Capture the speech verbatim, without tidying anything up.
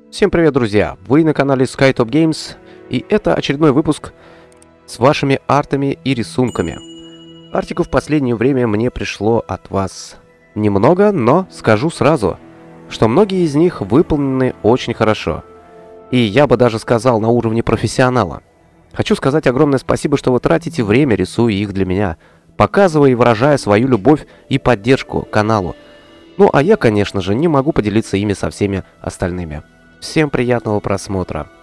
Всем привет, друзья! Вы на канале SkyTop Games, и это очередной выпуск с вашими артами и рисунками. Артиков в последнее время мне пришло от вас немного, но скажу сразу, что многие из них выполнены очень хорошо. И я бы даже сказал, на уровне профессионала. Хочу сказать огромное спасибо, что вы тратите время, рисуя их для меня, показывая и выражая свою любовь и поддержку каналу. Ну а я, конечно же, не могу поделиться ими со всеми остальными. Всем приятного просмотра.